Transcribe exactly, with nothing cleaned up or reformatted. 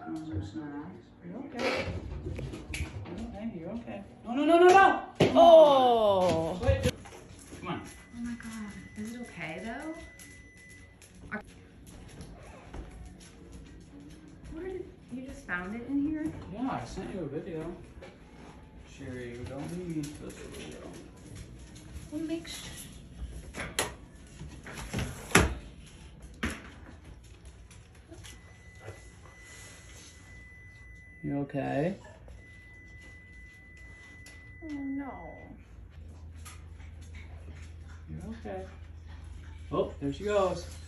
You're okay. You're okay. You're okay. No, no, no, no, no. Come Oh. on. Wait. Come on. Oh my god. Is it okay though? Where did you just found it in here? Yeah, I sent you a video. Sherry, you don't need this video. What makes You okay? Oh no. You're okay. Oh, there she goes.